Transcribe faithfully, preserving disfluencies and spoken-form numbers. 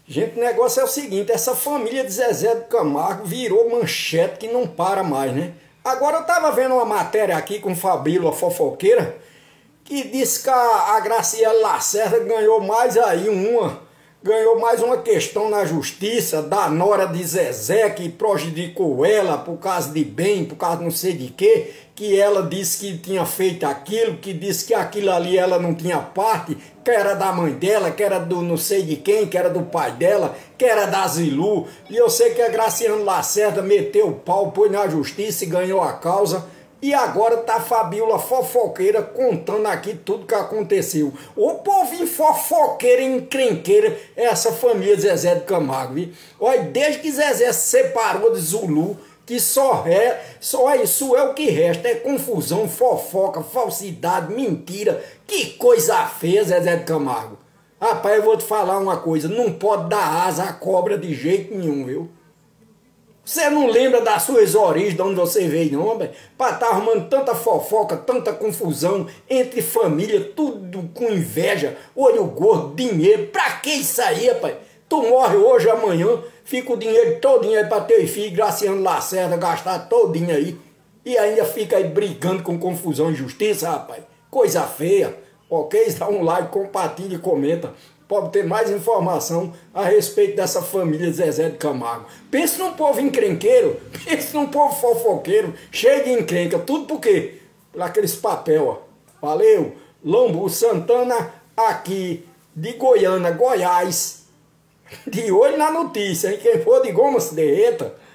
Gente, o negócio é o seguinte, essa família de Zezé de Camargo virou manchete que não para mais, né? Agora eu tava vendo uma matéria aqui com Fabíola Fofoqueira, que disse que a, a Graciela Lacerda ganhou mais aí uma, ganhou mais uma questão na justiça da nora de Zezé, que prejudicou ela por causa de bem, por causa não sei de quê, que ela disse que tinha feito aquilo, que disse que aquilo ali ela não tinha parte, que era da mãe dela, que era do não sei de quem, que era do pai dela, que era da Zilu. E eu sei que a Graciela Lacerda meteu o pau, pôs na justiça e ganhou a causa. E agora tá a Fabíola Fofoqueira contando aqui tudo que aconteceu. O povo fofoqueira, encrenqueira, é essa família de Zezé de Camargo, viu? Olha, desde que Zezé se separou de Zulu, que só é, só isso é o que resta, é confusão, fofoca, falsidade, mentira. Que coisa feia, Zezé de Camargo. Rapaz, eu vou te falar uma coisa, não pode dar asa à cobra de jeito nenhum, viu? Você não lembra das suas origens, de onde você veio, não, velho? Pra estar tá arrumando tanta fofoca, tanta confusão entre família, tudo com inveja, olho gordo, dinheiro. Pra que isso aí, rapaz? Tu morre hoje, amanhã, fica o dinheiro todinho aí pra teu filho, Graciela Lacerda, gastar todinho aí. E ainda fica aí brigando com confusão e injustiça, rapaz. Coisa feia. Ok? Dá um like, compartilha e comenta. Pode ter mais informação a respeito dessa família Zezé de Camargo. Pense num povo encrenqueiro, pense num povo fofoqueiro, cheio de encrenca. Tudo por quê? Por aqueles papel, ó. Valeu! Lombo Santana, aqui de Goiânia, Goiás. De olho na notícia, hein? Quem for de goma se derreta.